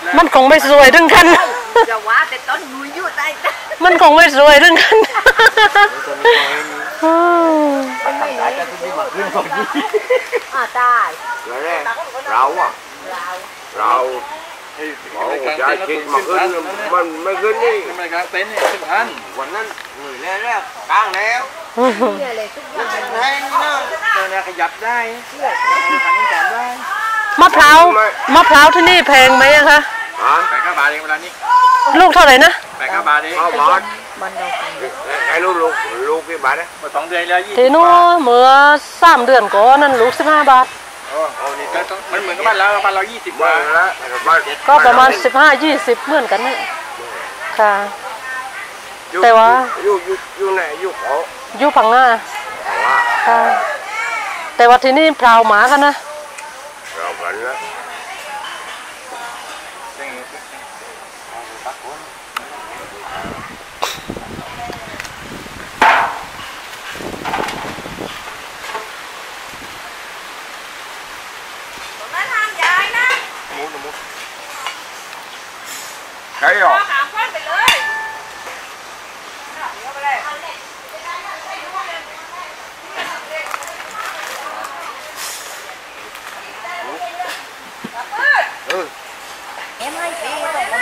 มันคงไม่สวยถึงกันจะว่าแต่ต้นนุ้ยอยู่ใต้มันคงไม่สวยถึงกันตายเราจะคิดมาขึ้นมันไม่ขึ้นนี่ไม่กลางเต็นท์นี่ขึ้นทันวันนั้นเหนื่อยแล้วกลางแล้วแรงนะตัวนี้ขยับได้ทันขยับได้มะพร้าวที่นี่แพงไหมอะคะ 8 บาทเองเวลานี้ลูกเท่าไหร่นะ 8 บาทเองบาทไอ้ลูกกี่บาทนะมา2 เดือนแล้วทีนู้เมื่อ3 เดือนก่อนนั่นลูก15 บาทนี่ก็มันเหมือนกับบ้านเรา20 กว่าก็ประมาณ15-20เหมือนกันนี่ค่ะแต่ว่าอยู่ไหนอยู่พังงาค่ะแต่ว่าที่นี่พราวหมากันนะเรากันนะใช่หรอถามเพื่อนไปเลยem hay phê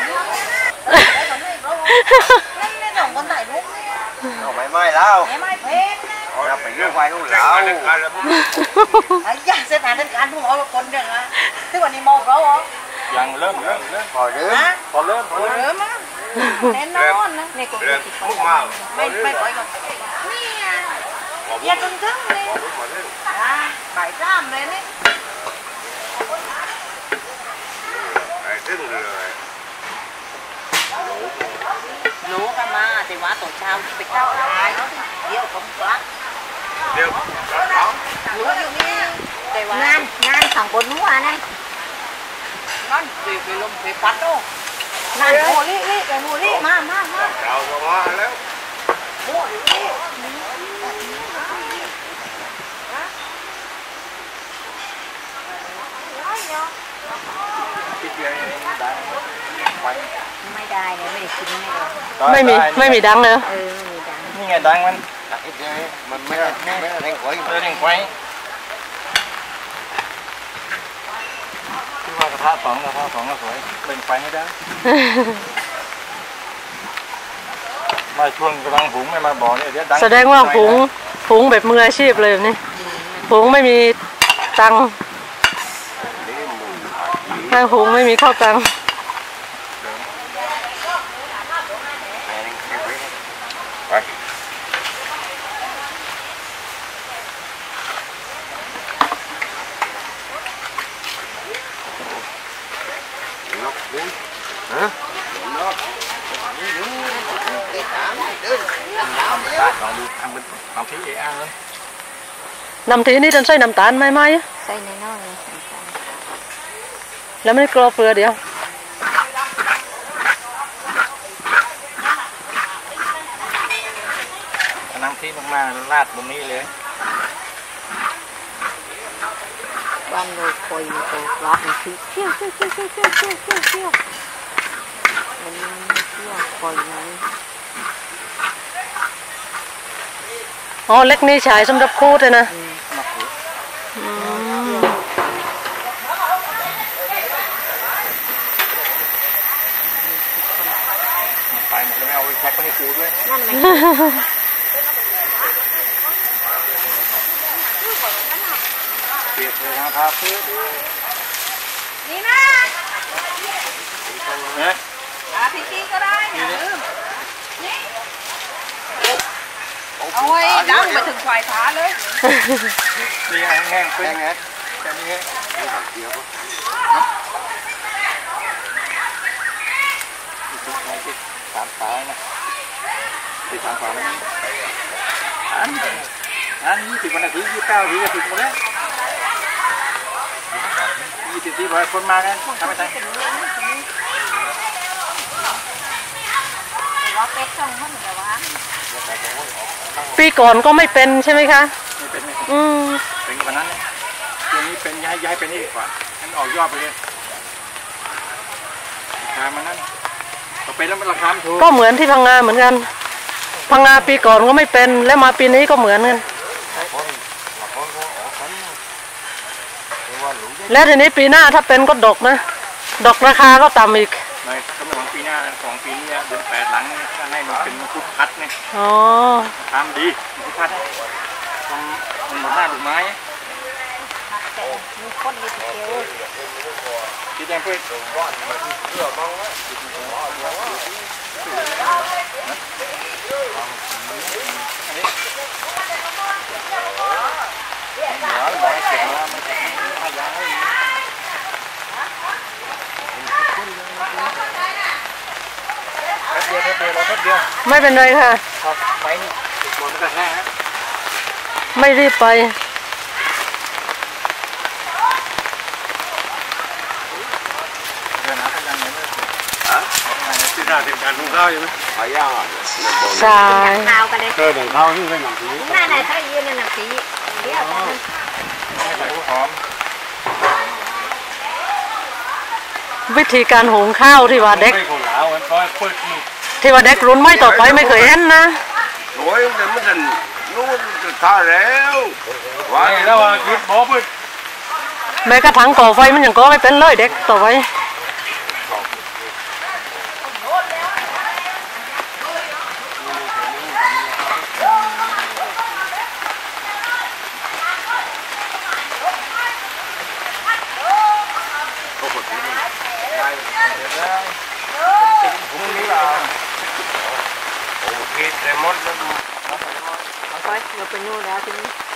tổng con này đúng mày mai lao em hay phê là phải đưa ngoài không lão ấy da sẽ thành đến cả anh không hỏi con được à thế còn đi mau đâu không ยังเริ่ม hồi đứa cònเริ่ม á nên nó này cũng mày gọi còn nè con thức đi bài ram lên đấy lúa cả mà thì quá tổ sao bị cao ai nó nhiều không quá lúa nhiều đi ngan thằng con lúa à này nó về lông về phát đâu ngan mua đi cái mua đi mà chào quá léo mua điไม่ได้เลยไม่ได้กินไม่มีดังเลยนี่ไงดังมันไม่ได้แรงไว้แรงไว้ที่ว่ากระทะสองก็สวยเล่นไฟให้ได้มาช่วงกำลังหุงไม่มาบอกเนี่ยเดี๋ยวดังแสดงว่าหุงแบบมืออาชีพเลยนี่หุงไม่มีตังค์ถ้าหุงไม่มีข้าวตังค์น้ำทีนี่ต้องใส่น้ำตาลไหมใส่น้อยแล้วไม่กรอบเปลือกเดียวน้ำที่ลงมาราดบนนี้เลยบ้านเราคอยตัวราดคือเชี่ยวมันเชี่ยวคอยไหนอ๋อเล็กนี่ใช้สำหรับคูดเลยนะไปหมดเลยไม่เอาแพ็คไปให้กูด้วยเปียกเลยนะครับนี่นะเนี่ยพี่กี้ก็ได้อย่าลืมนี่เอาไว้ดังไปถึงควายท้าเลยนี่แห้งๆเป็นไงแค่นี้3 ฝานะที่3 ฝาอัน20 วันอาทิตย์29 ทีก็ถึงหมดแล้ว20 ทีบ่อยคนมากันทำไมปีก่อนก็ไม่เป็นใช่ไหมคะไม่เป็นเป็นกว่านั้นตัวนี้เป็นย้ายไปนี่ดีกว่าให้มันออกยอดไปเลยมันนั่นต่อไปแล้วมันราคาถูกก็เหมือนที่พังงาเหมือนกันพังงาปีก่อนก็ไม่เป็นแล้วมาปีนี้ก็เหมือนกันแล้วทีนี้ปีหน้าถ้าเป็นก็ดกนะดกราคาก็ต่ำอีกในสมัยของปีหน้าของปีนี้เดือน8หลังถ้าให้มันเป็นพุทธพัดเนี่ยอ๋อทำดีพุทธพัดทำมันหมดหน้าดอกไม้มีคนมีเกลียวที่แดงเพื่อไม่เป็นไรค่ะไปนี่หมดกันแน่ฮะไม่รีบไปเดินหาพยังไงไม่ที่หน้าเป็นการหุงข้าวใช่ไหมหายากใช่ข่าวกันเลยเจอหนังข้าวนี่เป็นหนังผีหน้าไหนถ้ายืนในหนังสีเดี๋ยวหอมวิธีการหุงข้าวที่ว่าเด็กไม่โผล่มันก็เปิดนี่ที่ว่าเด็กรุ่นไม่ต่อไปไม่เคยเห็นนะโอ้ยแต่มันจะนู่นจะท่าแล้วว่าไอ้แล้วคิดบอกเปิดแม้กระทั่งก่อไฟมันยังก่อไม่เป็นเลยเด็กต่อไปไปเดี๋ยวไปนู่นแล้วทีนี้